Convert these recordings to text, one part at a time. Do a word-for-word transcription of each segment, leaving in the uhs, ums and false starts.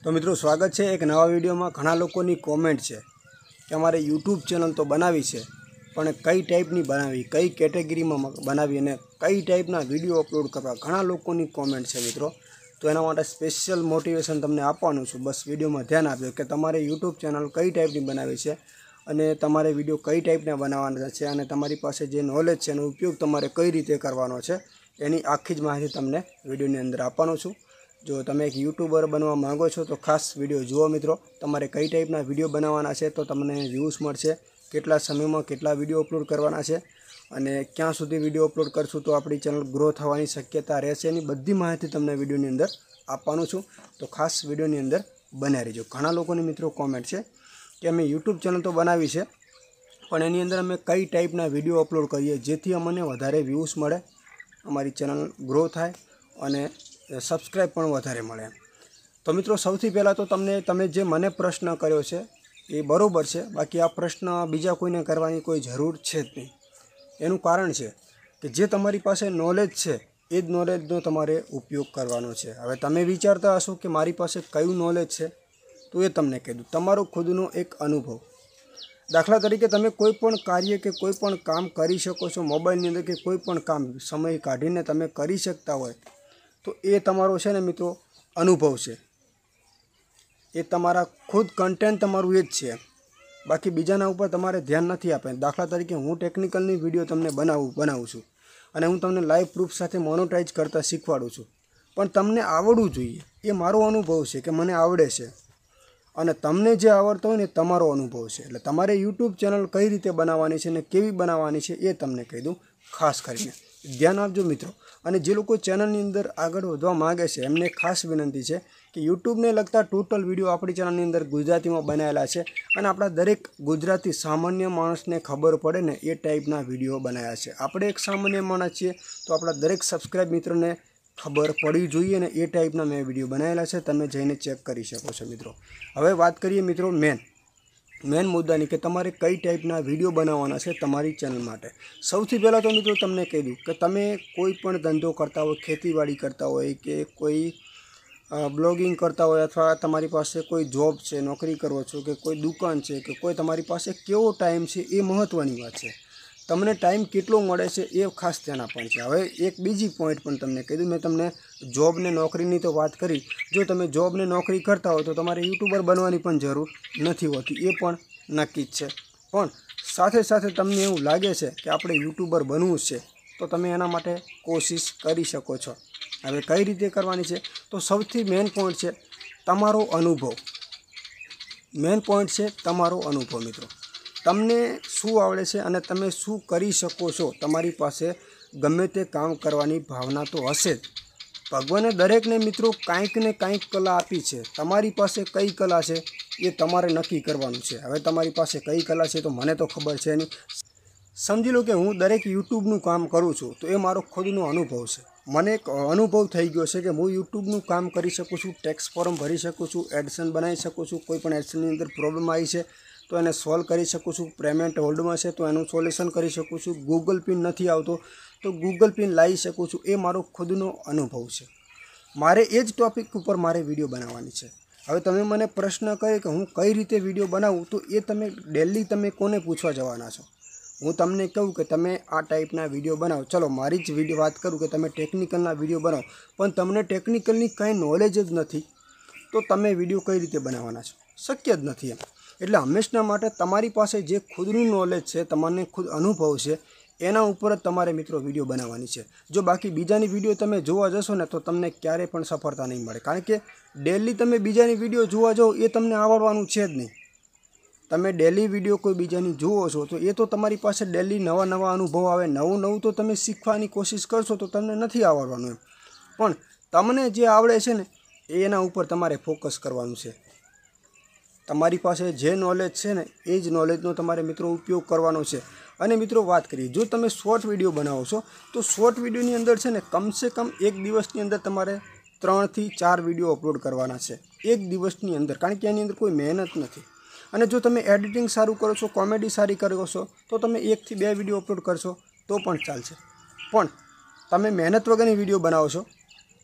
तो मित्रों स्वागत है एक नवा वीडियो में। घणा लोगों की कॉमेंट है कि अमारे यूट्यूब चैनल तो बनावी है पण कई टाइपनी बनावी, कई कैटेगरी में बनावी ने कई टाइपना वीडियो अपलोड करवा, घणा लोगों की कॉमेंट है मित्रों। तो एना माटे स्पेशियल मोटिवेशन तमने आपवानुं छुं। बस वीडियो में ध्यान आपजो कि तमारे यूट्यूब चैनल कई टाइपनी बनावी है अने तमारे वीडियो कई टाइपना बनावाना छे अने तमारी पासे जे नॉलेज छे एनो उपयोग तमारे कई रीते करवानो छे एनी आखी ज माहिती तमने वीडियोनी अंदर आपवानो छुं। जो तमे एक यूट्यूबर बनवा मांगो छो तो खास वीडियो जुओ मित्रों। तमारे कई टाइपना वीडियो बनावाना छे तो तमने व्यूज मळशे, केटला समय में केटला वीडियो अपलोड करवाना छे अने क्यां सुधी वीडियो अपलोड करशुं तो आपणी चेनल ग्रो थवानी शक्यता रहेशे एनी बधी माहिती तमने वीडियोनी अंदर आपवानो छुं। तो खास वीडियोनी अंदर बन्या रहीजो। घणा लोकोनी मित्रों कॉमेंट छे कि अमे यूट्यूब चेनल तो बनावी छे पण एनी अंदर अमे कई टाइपना वीडियो अपलोड करीए जेथी अमने वधारे व्यूज मळे, अमारी चेनल ग्रो थाय अने सब्सक्राइब पण वधारे मळे। तो मित्रों सौथी पहला तो तमने तमे जे मने प्रश्न कर्यो छे ए बरोबर छे, बाकी आ प्रश्न बीजा कोईने करवानी कोई जरूर छे ज नहीं। एनुं कारण छे कि जे तमारी पासे नॉलेज छे ए ज नॉलेजनो तमारे उपयोग करवानो छे। हवे तमे विचारता हशो कि मारी पासे कयुं नॉलेज छे तो ए तमने कही दूं, तमारो खुदनो एक अनुभव। दाखला तरीके तमे कोईपण कार्य के कोईपण काम करी शको छो मोबाइलनी अंदर, के कोईपण काम समय काढीने तमे करी शकता होय तो ए तमारो छे ने मित्रों अनुभव छे। ए तमारा खुद कंटेंट तमारुं ए ज छे, बाकी बीजाना उपर तमारे ध्यान नहीं आपे। दाखला तरीके हूँ टेक्निकलनी विडियो तमने बनावुं बनावुं छुं अने हूँ तमने लाइव प्रूफ साथे मोनोटाइज करता शीखवाडुं छुं, पण तमने आवडवुं जोईए। ए मारो अनुभव छे कि मने आवडे छे अने तमने जे आवडतो होय ने तमारो अनुभव छे। एटले तमारे यूट्यूब चेनल कई रीते बनाववानी छे ने केवी बनाववानी छे ए तमने कही दूं। खास करीने ध्यान आपजो मित्रों। अने जे लोको चेनलनी अंदर आगळ वधवा मांगे छे एमने खास विनंती छे कि यूट्यूब ने लगता टोटल विडियो आपणी चेनलनी अंदर गुजराती में बनावेला छे अने आपणा दरेक गुजराती सामान्य माणसने खबर पड़े ने ए टाइपना विडियो बनाव्या छे। आपणे एक सामान्य माणस छीए तो आपणा दरेक सब्सक्राइब मित्रोने खबर पड़ी जोईए ने ए टाइपना मैं विडियो बनावेला छे, तमे जईने चेक करी शको छो मित्रों। हवे वात करीए मित्रों मेन मेन मुद्दानी कि तमारे कई टाइपना विडियो बनाववाना छे तमारी चेनल माटे। सौथी पहला तो मित्रों तमने कही दूं कि तमे कोईपण धंधो करता हो, खेतीवाड़ी करता होय के कोई ब्लॉगिंग करता होय अथवा तमारी पासे कोई जॉब छे, नौकरी करो छो के कोई दुकान छे के कोई तमारी पासे केवो टाइम छे ए महत्वनी वात छे। तमने टाइम केटलो मळे छे ए खास ध्यान आपवानुं छे। हवे एक बीजी पॉइंट पण तमने कही दूं, मैं तमने जॉब ने नौकरीनी तो वात करी। जो तमे जॉब ने नौकरी करता हो तो तमारे यूट्यूबर बनवानी पण जरूर नथी होती, ए पण नक्की ज छे। पण साथे साथे तमने एवुं लागे छे कि आपणे यूट्यूबर बनवुं छे तो तमे एना माटे कोशिश करी शको छो। हवे कई रीते करवानी छे तो सौथी मेन पॉइंट छे तमारो अनुभव। मेन पॉइंट छे तमारो अनुभव मित्रों। तमने शुं आवडे छे अने तमे शुं करी शको छो। तमारी पासे गमे ते काम करवानी भावना तो हशे ज। भगवाने दरेकने मित्रों कांईक ने कांईक कला आपी छे। तमारी पासे कई कला छे ए तमारे नक्की करवानुं छे। हवे तमारी पासे कई कला छे तो मने तो खबर छे नहीं। समझी लो कि हूँ दरेक यूट्यूबनुं काम करूँ छूँ तो ए मारो खुदनो अनुभव छे। मने एक अनुभव थई गयो छे कि हूँ यूट्यूबनुं काम करी शकूँ छूँ, टेक्स फॉर्म भरी शकूँ छूँ, एडसन बनावी शकूँ छूँ। कोईपण एडसननी अंदर प्रॉब्लम आई छे तो एने सॉल्व करी शकूँ छूँ। पेमेंट होल्ड में छे तो एनुं सोल्यूशन करी शकूँ छूँ। गूगल पिन नथी आवतो तो गूगल पिन लाई शकूँ छूँ। ए मारो खुदनो अनुभव छे। मारे ए ज टॉपिक पर मारे विडियो बनाववानी छे। हवे तमे मने प्रश्न करे कि हूँ कई रीते विडियो बनावुं तो ए तमे डेली तमे कोने पूछवा जवाना छो। हूँ तमने कहूँ कि तमे आ टाइपना विडियो बनावो। चलो मारी ज विडियो बात करूँ कि तमे टेक्निकलना विडियो बनावो पण तमने टेक्निकलनी कंई नॉलेज ज नथी तो तमे विडियो कई रीते बनाववाना छो, शक्य ज नथी एम। एटले हमेशा माटे तमारी पासे जे खुदनुं नॉलेज छे, तमने खुद अनुभव छे एना उपर ज तमारे मित्रों विडियो बनाववानी छे। जो बाकी बीजानी विडियो तमे जोवा जशो ने तो तमने क्यारे पण सफलता नहीं मळे, कारण के डेली तमे बीजानी विडियो जोवा जाओ ए तमने आवडवानुं छे ज नहीं। तमे डेली विडियो कोई बीजानी जुओ छो तो ए तो तमारी पासे डेली नवा नवा अनुभव आवे, नवुं नवुं तो तमे शीखवानी कोशिश करशो तो तमने नथी आवडवानुं एम। पण तमने जे आवडे छे ने एना उपर तमारे फोकस करवानुं छे। तमारी पासे जे नॉलेज छे ने ए ज नॉलेजनो तमारे मित्रों उपयोग करवानो छे। अने मित्रों बात करिए जो तमे शॉर्ट विडियो बनावो छो तो शॉर्ट विडियोनी अंदर छे ने कम से कम एक दिवसनी अंदर तमारे त्रण थी चार विडियो अपलोड करवाना छे एक दिवसनी अंदर, कारण के एनी अंदर कोई मेहनत नथी। अने जो तमे एडिटिंग सारूँ करो छो, कॉमेडी सारी करो छो तो तमे एक थी बे विडियो अपलोड करशो तो पण चालशे। पण तमे मेहनत वगरनी विडियो बनावो छो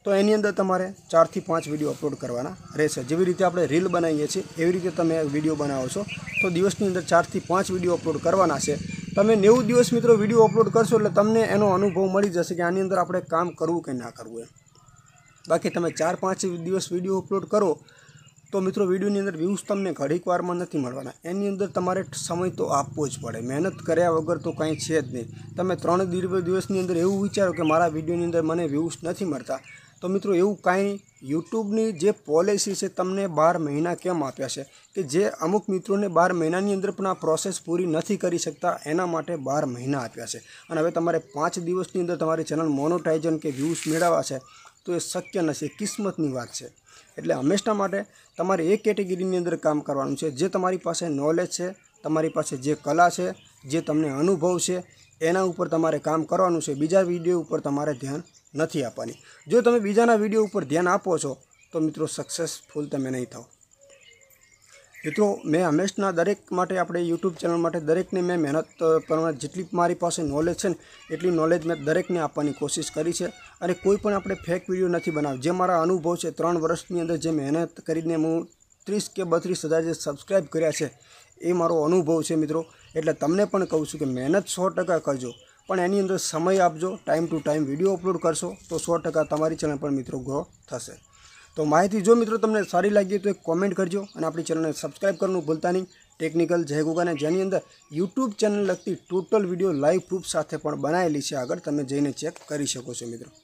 તો એની અંદર તમારે ચારથી પાંચ વિડીયો અપલોડ કરવાના રહેશે. જેવી રીતે આપણે રીલ બનાવીએ છીએ એવી રીતે તમે વિડીયો બનાવો છો તો દિવસની અંદર ચારથી પાંચ વિડીયો અપલોડ કરવાના છે. તમે નેવું દિવસ મિત્રો વિડીયો અપલોડ કરશો એટલે તમને એનો અનુભવ મળી જશે કે આની અંદર આપણે કામ કરવું કે ના કરવું એમ. બાકી તમે ચાર પાંચ દિવસ વિડીયો અપલોડ કરો તો મિત્રો વિડીયોની અંદર વ્યૂઝ તમને ઘડીક વારમાં નથી મળવાના. એની અંદર તમારે સમય તો આપવો જ પડે. મહેનત કર્યા વગર તો કાંઈ છે જ નહીં. તમે ત્રણ દિવસની અંદર એવું વિચારો કે મારા વિડીયોની અંદર મને વ્યૂઝ નથી મળતા, તો મિત્રો એવું કાંઈ યુટ્યુબની જે પોલિસી છે તમને બાર મહિના કેમ આપ્યા છે કે જે અમુક મિત્રોને બાર મહિનાની અંદર પણ આ પ્રોસેસ પૂરી નથી કરી શકતા એના માટે બાર મહિના આપ્યા છે. અને હવે તમારે પાંચ દિવસની અંદર તમારી ચેનલ મોનોટાઇઝન કે વ્યૂઝ મેળવવા છે તો એ શક્ય નથી, કિસ્મતની વાત છે. એટલે હંમેશા માટે તમારે એ કેટેગરીની અંદર કામ કરવાનું છે જે તમારી પાસે નોલેજ છે, તમારી પાસે જે કલા છે, જે તમને અનુભવ છે એના ઉપર તમારે કામ કરવાનું છે. બીજા વિડીયો ઉપર તમારે ધ્યાન નથી આપવાની. જો તમે બીજાના વિડીયો ઉપર ધ્યાન આપો છો તો મિત્રો સક્સેસફુલ તમે નહીં થાઓ. મિત્રો મેં હંમેશા દરેક માટે આપણે યુટ્યુબ ચેનલ માટે દરેકને મેં મહેનત પ્રમાણે જેટલી મારી પાસે નોલેજ છે ને એટલી નોલેજ મેં દરેકને આપવાની કોશિશ કરી છે. અને કોઈ પણ આપણે ફેક વિડીયો નથી બનાવ્યો. જે મારા અનુભવ છે ત્રણ વર્ષની અંદર જે મહેનત કરીને હું ત્રીસ કે બત્રીસ હજાર જે સબસ્ક્રાઈબ કર્યા છે એ મારો અનુભવ છે મિત્રો. એટલે તમને પણ કહું છું કે મહેનત સો ટકા કરજો, પણ એની અંદર સમય આપજો. Time to time video upload કરશો તો સો ટકા તમારી ચેનલ પર મિત્રો ગ્રો થશે. તો માહિતી જો મિત્રો તમને સારી લાગી તો એક કોમેન્ટ કરજો અને આપણી ચેનલને સબસ્ક્રાઈબ કરવાનું ભૂલતા નહીં. ટેકનિકલ જય ગુગાને જેની અંદર યુટ્યુબ ચેનલ લગતી ટોટલ વિડીયો લાઈવ પ્રૂફ સાથે પણ બનાવેલી છે, આગળ તમે જઈને ચેક કરી શકો છો મિત્રો.